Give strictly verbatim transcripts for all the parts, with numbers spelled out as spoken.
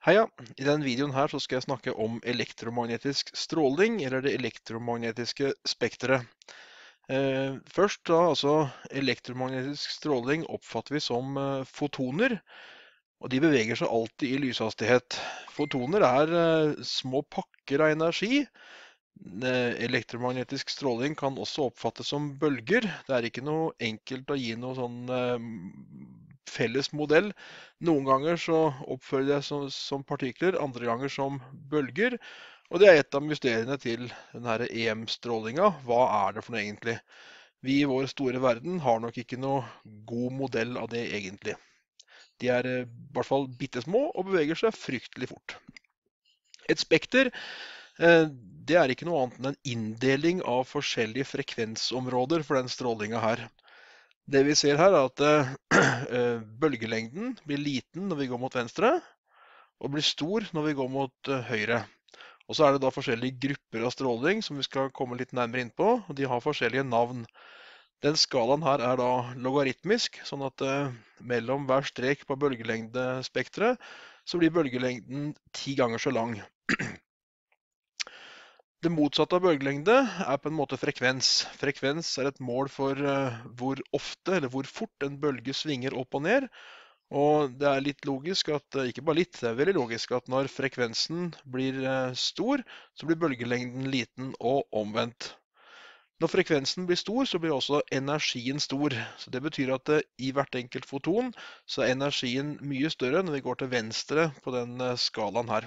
Heia, i denne videoen her så skal jeg snakke om elektromagnetisk stråling, eller det elektromagnetiske spektret. Eh, først da, altså elektromagnetisk stråling oppfatter vi som eh, fotoner, og de beveger seg alltid i lyshastighet. Fotoner er eh, små pakker av energi. Eh, Elektromagnetisk stråling kan også oppfattes som bølger. Det er ikke noe enkelt å gi noe sånn eh, felles modell. Noen ganger så oppfører det som, som partikler, andre ganger som bølger. Og det er et av mysteriene til denne E M-strålinga. Hva er det for noe egentlig? Vi i vår store verden har nok ikke noe god modell av det egentlig. De er eh, i hvert fall bittesmå og beveger seg fryktelig fort. Et spekter eh, det er ikke noe annet enn en inndeling av forskjellige frekvensområder for den strålinga her. Det vi ser her er at eh, bølgelengden blir liten når vi går mot venstre, og blir stor når vi går mot eh, høyre. Og så er det da forskjellige grupper av stråling som vi skal komme litt nærmere inn på, og de har forskjellige navn. Den skalaen her er da logaritmisk, sånn at eh, mellom hver strek på bølgelengdespektret så blir bølgelengden ti ganger så lang. Det motsatte av bølgelengde er på en måte frekvens. Frekvens er et mål for uh, hvor ofte eller hvor fort en bølge svinger opp og ned. Og det er litt logisk at, uh, ikke bare litt, det er veldig logisk at når frekvensen blir uh, stor, så blir bølgelengden liten og omvendt. Når frekvensen blir stor, så blir også energien stor. Så det betyr at uh, i hvert enkelt foton så er energien mye større når vi går til venstre på den uh, skalaen her.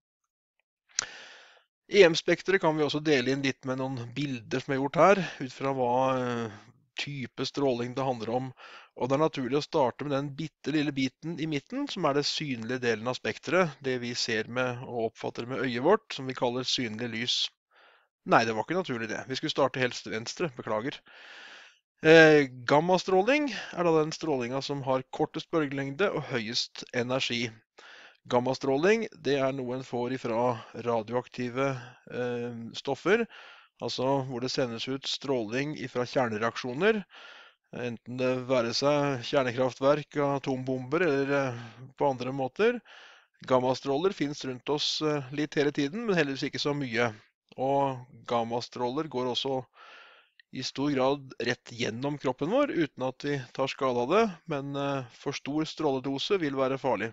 E M-spektret kan vi også dele inn litt med noen bilder som er gjort her, ut fra hva type stråling det handler om. Og det er naturlig å starte med den bitte lille biten i midten, som er det synlige delen av spektret, det vi ser med og oppfatter med øyet vårt, som vi kaller synlig lys. Nei, det var ikke naturlig det. Vi skulle starte helst venstre, beklager. Eh, gammastråling er da den strålinga som har kortest bølgelengde og høyest energi. Gammastråling det er noe en får fra radioaktive eh, stoffer, altså hvor det sendes ut stråling fra kjernereaksjoner, enten det være seg kjernekraftverk, atombomber eller eh, på andre måter. Gammastråler finnes rundt oss eh, litt hele tiden, men heldigvis ikke så mye. Og gammastråler går også i stor grad rett gjennom kroppen vår, uten at vi tar skade av det, men eh, for stor stråledose vil være farlig.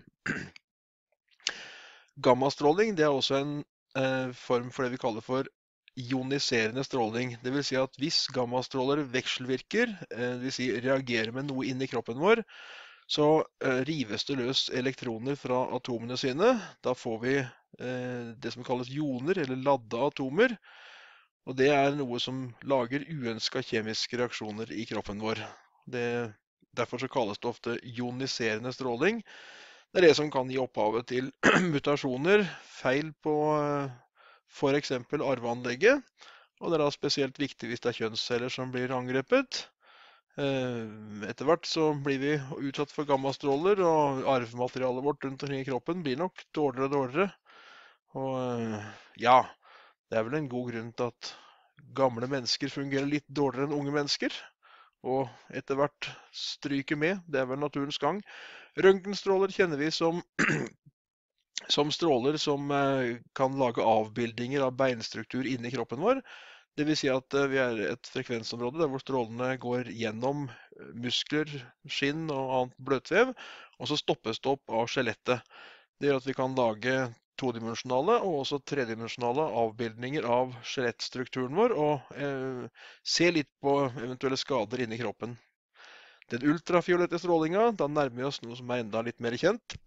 Gammastråling det er også en eh, form for det vi kaller for ioniserende stråling. Det vil si at hvis gammastråler vekselvirker, eh, det vil si reagerer med noe inni kroppen vår, så eh, rives det løs elektroner fra atomene sine. Da får vi eh, det som kalles ioner, eller ladde atomer. Og det er noe som lager uønsket kjemiske reaksjoner i kroppen vår. Det, derfor så kalles det ofte ioniserende stråling. Det er det som kan gi opphavet til mutasjoner, feil på for eksempel arveanlegget, og det er da spesielt viktig hvis det er kjønnsceller som blir angrepet. Etter hvert så blir vi utsatt for gammastråler, og arvematerialet vårt rundt omkring i kroppen blir nok dårligere og dårligere. Og ja, det er vel en god grunn til at gamle mennesker fungerer litt dårligere enn unge mennesker, og etter hvert stryker med, det er vel naturens gang. Røntgenstråler kjenner vi som, som stråler som kan lage avbildninger av beinstruktur inni kroppen vår. Det vil si at vi er et frekvensområde der hvor strålene går gjennom muskler, skinn og annet bløtvev, og så stoppes det opp av skjelettet. Det gjør at vi kan lage todimensjonale og også tredimensjonale avbildninger av skjelettstrukturen vår, og eh, se litt på eventuelle skader inni kroppen. Den ultrafiolette strålinga, da nærmer vi oss noe som er enda litt mer kjent.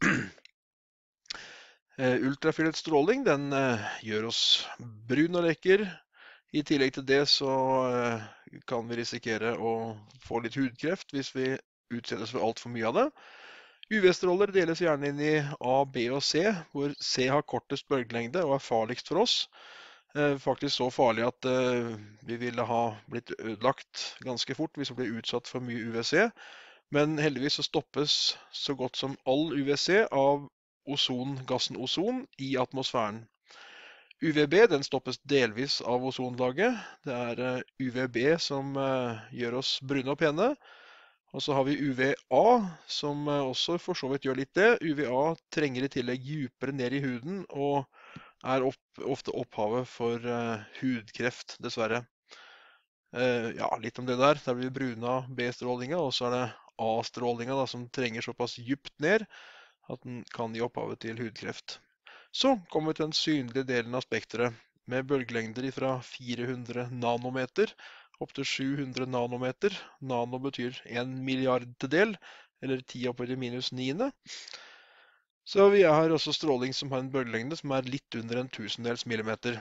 Ultrafiolett stråling, den uh, gjør oss brun og lekker. I tillegg til det så uh, kan vi risikere å få litt hudkreft hvis vi utsettes for alt for mye av det. U V-stråler deles gjerne inn i A, B og C, hvor C har kortest bølgelengde og er farligst for oss. Faktisk så farlig at uh, vi ville ha blitt ødelagt ganske fort hvis vi ble utsatt for mye U V C. Men heldigvis så stoppes så godt som all U V C av ozon, gassen ozon i atmosfæren. U V B den stoppes delvis av ozonlaget. Det er uh, U V B som uh, gjør oss brune og pene. Og så har vi U V A, som eh, også for så vidt gjør litt det. U V A trenger i tillegg dypere ned i huden, og er opp, ofte opphavet for eh, hudkreft, dessverre. Eh, ja, litt om det der. Der blir bruna B-strålinga, og så er det A-strålinga da, som trenger såpass dypt ned at den kan gi opphavet til hudkreft. Så kommer vi til den synlige delen av spektret, med bølgelengder fra fire hundre nanometer opp til sju hundre nanometer. Nano betyr en milliardedel, eller ti oppover i minus niende. Så vi har også stråling som har en bølgelengde som er litt under en tusendels millimeter.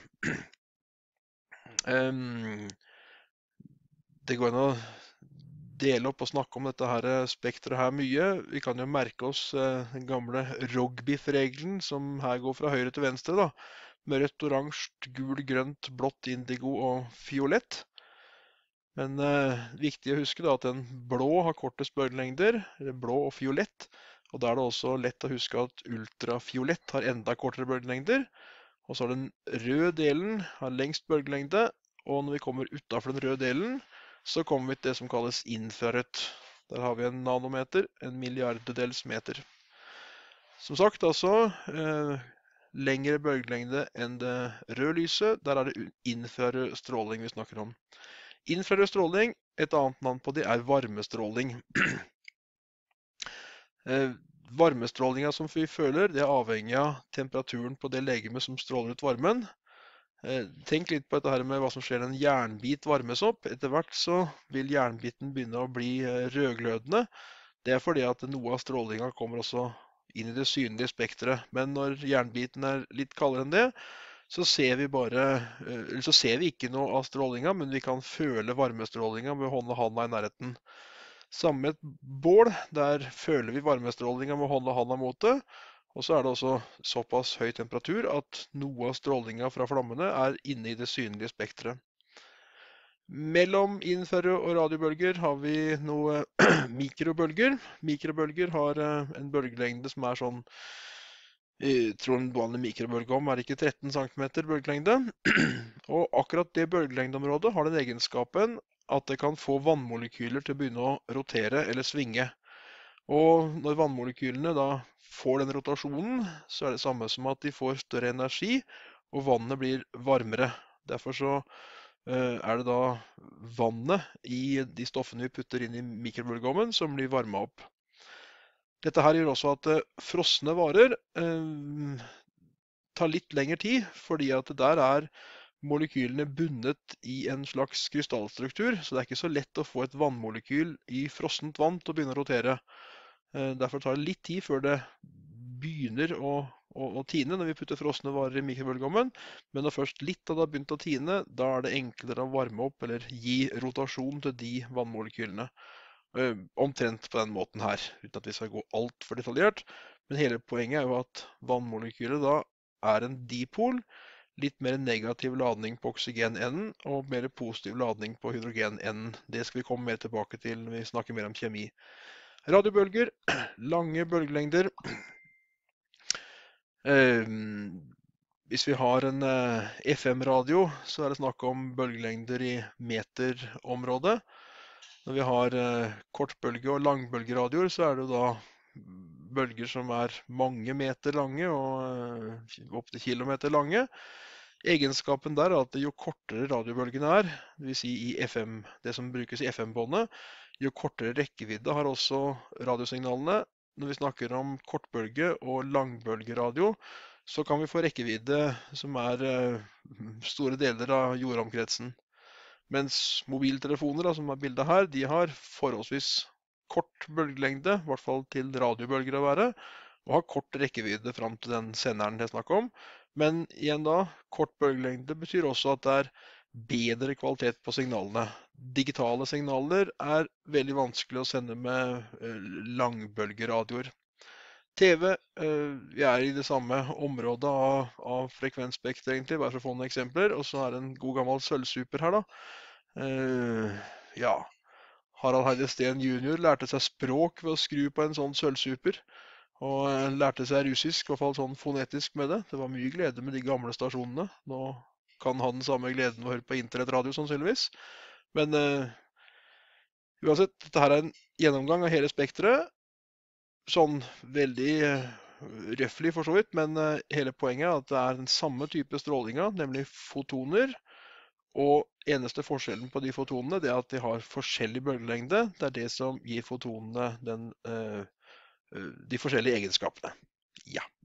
Um, det går an å dele opp og snakke om dette her spektret her mye. Vi kan jo merke oss eh, den gamle Rogbiff-regelen, som her går fra høyre til venstre, da. Med rødt, oransje, gul, grønt, blått, indigo og fiolett. Men eh, viktig å huske da at den blå har kortest bølgelengder, eller blå og fiolett. Og da er det også lett å huske at ultrafiolett har enda kortere bølgelengder. Og så har den røde delen har lengst bølgelengde, og når vi kommer utenfor den røde delen, så kommer vi til det som kalles infrarødt. Der har vi en nanometer, en milliardedels meter. Som sagt, altså, eh, lengre bølgelengde enn det røde lyset, der er det infrarød stråling vi snakker om. Infrarød stråling, et annet navn på det er varmestråling. eh, varmestrålinga som vi føler, det er avhengig av temperaturen på det legemet som stråler ut varmen. Tenk litt på dette her med hva som skjer når en jernbit varmes opp. Etter hvert så vil jernbiten begynne å bli rødglødende. Det er fordi at noe av strålinga kommer også inn i det synlige spektret. Men når jernbiten er litt kaldere enn det, så ser vi bare, eller så ser vi ikke noe av strålinga, men vi kan føle varmestrålinga med hånd og handa i nærheten. Samme med et bål, der føler vi varmestrålinga med hånd og handa mot det. Og så er det også såpass høy temperatur at noe av strålinga fra flammene er inne i det synlige spektret. Mellom infrarød og radiobølger har vi noe mikrobølger. Mikrobølger har en bølgelengde som er sånn, jeg tror en vanlig mikrobølge om er ikke tretten centimeter bølgelengde. Og akkurat det bølgelengdeområdet har den egenskapen at det kan få vannmolekyler til å begynne å rotere eller svinge. Og når vannmolekylene da får den rotasjonen, så er det samme som at de får større energi, og vannet blir varmere. Derfor så uh, er det da vannet i de stoffene vi putter inn i mikrobølgeovnen som blir varmet opp. Dette her gjør også at uh, frosne varer uh, tar litt lengre tid, fordi at der er molekylene bundet i en slags krystallstruktur, så det er ikke så lett å få et vannmolekyl i frossent vann til å begynne å rotere. Derfor tar det litt tid før det begynner å, å, å tine når vi putter frosne varer i mikrobølgeovnen. Men når først litt av det har begynt å tine, da er det enklere å varme opp eller gi rotasjon til de vannmolekylene. Omtrent på den måten her, uten at vi skal gå alt for detaljert. Men hele poenget er jo at vannmolekylet da er en dipol, litt mer negativ ladning på oksygen-enden og mer positiv ladning på hydrogen-enden. Det skal vi komme mer tilbake til når vi snakker mer om kjemi. Radiobølger, lange bølgelengder. Eh, hvis vi har en eh, F M-radio, så er det snakk om bølgelengder i meterområdet. Når vi har eh, kortbølge- og langbølgeradioer, så er det da bølger som er mange meter lange og eh, opp til kilometer lange. Egenskapen der er at jo kortere radiobølgene er, det vil si i F M, det som brukes i F M-båndet, jo kortere rekkevidde har også radiosignalene. Når vi snakker om kortbølge- og langbølgeradio, så kan vi få rekkevidde som er store deler av jordomkretsen. Mens mobiltelefoner, da, som er bildet her, de har forholdsvis kort bølgelengde, i hvert fall til radiobølger å være, og har kort rekkevidde fram til den senderen det er snakk om. Men igjen da, kort bølgelengde betyr også at det er bedre kvalitet på signalene. Digitale signaler er veldig vanskelig å sende med langbølgeradioer. T V, vi er i det samme området av, av frekvensspekter egentlig, bare for å få noen eksempler. Og så er det en god gammel sølvsuper her da. Ja, Harald Heide Steen junior lærte seg språk ved å skru på en sånn sølvsuper. Og lærte seg russisk, i hvert fall sånn fonetisk med det. Det var mye glede med de gamle stasjonene. Nå kan ha den samme gleden å høre på internettradio sannsynligvis. Men uh, uansett, dette her er en gjennomgang av hele spektret. Sånn veldig røffelig for så vidt, men hele poenget er at det er den samme type strålinga, nemlig fotoner. Og eneste forskjellen på de fotonene, det er at de har forskjellig bølgelengde. Det er det som gir fotonene den, de forskjellige egenskapene. Ja.